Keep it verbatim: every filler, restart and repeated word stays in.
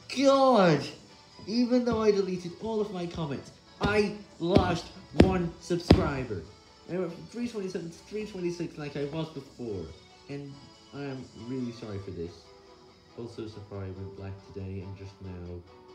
god! Even though I deleted all of my comments, I lost one subscriber. I went from three twenty-seven to three twenty-six like I was before. And I am really sorry for this. Also, Safari went black today and just now